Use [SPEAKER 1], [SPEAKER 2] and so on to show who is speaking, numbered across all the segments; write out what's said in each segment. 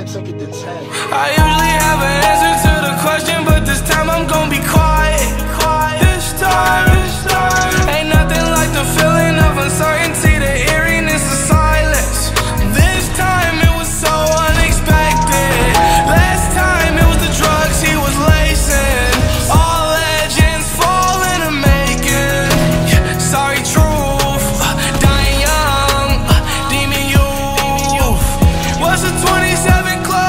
[SPEAKER 1] took it to 10.
[SPEAKER 2] I usually have an answer to the question, but this time I'm gonna be quiet. This time, ain't nothing like the feeling of uncertainty, the eeriness of silence. This time it was so unexpected. Last time it was the drugs he was lacing. All legends fall in the making. Sorry, truth, dying young, demon youth. What's a 27 club?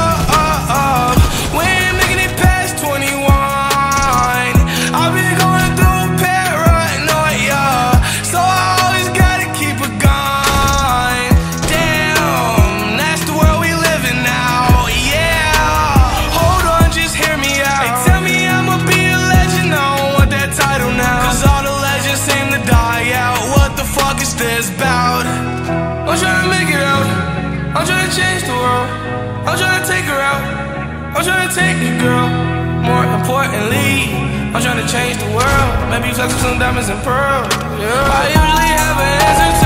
[SPEAKER 2] We ain't making it past 21. I've been going through paranoia, so I always gotta keep a gun. Damn, that's the world we live in now, yeah. Hold on, just hear me out. They tell me I'ma be a legend, I don't want that title now, 'cause all the legends seem to die out. What the fuck is this about? I'm trying to make it out, I'm trying to change the world, I'm trying to take her out, I'm trying to take your girl. More importantly, I'm trying to change the world. Maybe flex with some diamonds and pearls, yeah. I usually have an answer to